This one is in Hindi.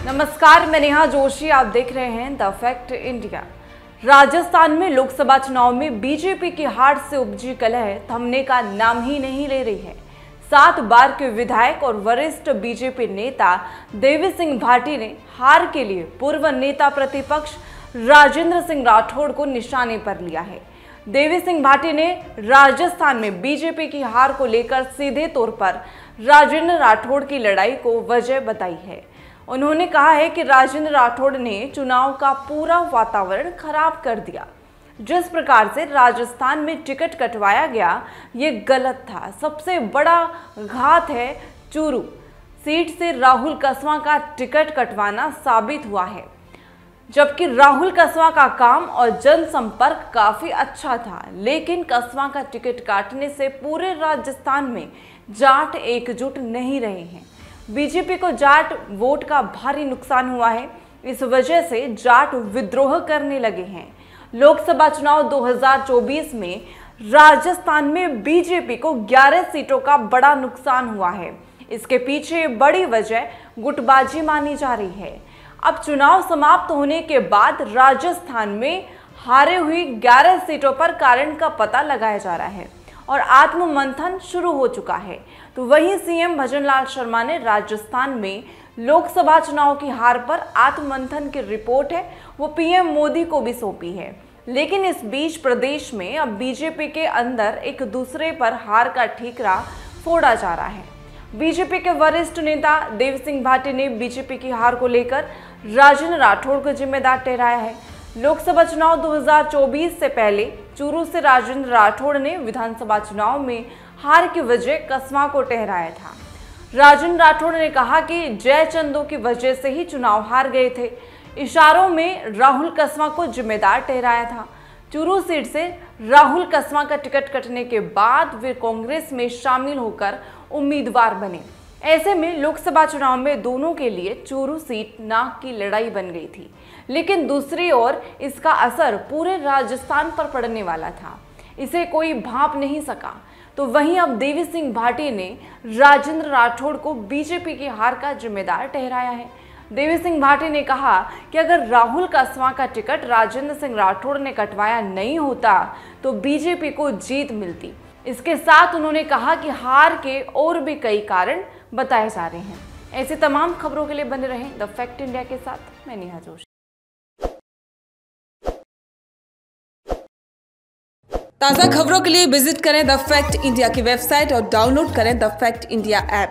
नमस्कार, मैं नेहा जोशी। आप देख रहे हैं द फैक्ट इंडिया। राजस्थान में लोकसभा चुनाव में बीजेपी की हार से उपजी कलह थमने का नाम ही नहीं ले रही है। 7 बार के विधायक और वरिष्ठ बीजेपी नेता देवी सिंह भाटी ने हार के लिए पूर्व नेता प्रतिपक्ष राजेंद्र सिंह राठौड़ को निशाने पर लिया है। देवी सिंह भाटी ने राजस्थान में बीजेपी की हार को लेकर सीधे तौर पर राजेंद्र राठौड़ की लड़ाई को वजह बताई है। उन्होंने कहा है कि राजेंद्र राठौड़ ने चुनाव का पूरा वातावरण खराब कर दिया। जिस प्रकार से राजस्थान में टिकट कटवाया गया ये गलत था। सबसे बड़ा घात है चूरू सीट से राहुल कस्वां का टिकट कटवाना साबित हुआ है। जबकि राहुल कस्वां का काम और जनसंपर्क काफी अच्छा था, लेकिन कस्वां का टिकट काटने से पूरे राजस्थान में जाट एकजुट नहीं रहे हैं। बीजेपी को जाट वोट का भारी नुकसान हुआ है। इस वजह से जाट विद्रोह करने लगे हैं। लोकसभा चुनाव 2024 में राजस्थान में बीजेपी को 11 सीटों का बड़ा नुकसान हुआ है। इसके पीछे बड़ी वजह गुटबाजी मानी जा रही है। अब चुनाव समाप्त होने के बाद राजस्थान में हारे हुई 11 सीटों पर कारण का पता लगाया जा रहा है और आत्ममंथन शुरू हो चुका है। तो वहीं सीएम भजनलाल शर्मा ने राजस्थान में लोकसभा चुनाव की हार पर आत्ममंथन की रिपोर्ट है वो पीएम मोदी को भी सौंपी है। लेकिन इस बीच प्रदेश में अब बीजेपी के अंदर एक दूसरे पर हार का ठीकरा फोड़ा जा रहा है। बीजेपी के वरिष्ठ नेता देवी सिंह भाटी ने बीजेपी की हार को लेकर राजेंद्र राठौड़ को जिम्मेदार ठहराया है। लोकसभा चुनाव 2024 से पहले चूरू से राजेंद्र राठौड़ ने विधानसभा चुनाव में हार की वजह कस्वां को ठहराया था। राजेंद्र राठौड़ ने कहा कि जयचंदों की वजह से ही चुनाव हार गए थे। इशारों में राहुल कस्वां को जिम्मेदार ठहराया था। चूरू सीट से राहुल कस्वां का टिकट कटने के बाद वे कांग्रेस में शामिल होकर उम्मीदवार बने। ऐसे में लोकसभा चुनाव में दोनों के लिए चूरू सीट नाक की लड़ाई बन गई थी। लेकिन दूसरी ओर इसका असर पूरे राजस्थान पर पड़ने वाला था, इसे कोई भांप नहीं सका। तो वहीं अब देवी सिंह भाटी ने राजेंद्र राठौड़ को बीजेपी की हार का जिम्मेदार ठहराया है। देवी सिंह भाटी ने कहा कि अगर राहुल कस्वां का टिकट राजेंद्र सिंह राठौड़ ने कटवाया नहीं होता तो बीजेपी को जीत मिलती। इसके साथ उन्होंने कहा कि हार के और भी कई कारण बताए जा रहे हैं। ऐसी तमाम खबरों के लिए बने रहें द फैक्ट इंडिया के साथ। मैं नेहा जोशी। ताज़ा खबरों के लिए विजिट करें द फैक्ट इंडिया की वेबसाइट और डाउनलोड करें द फैक्ट इंडिया ऐप।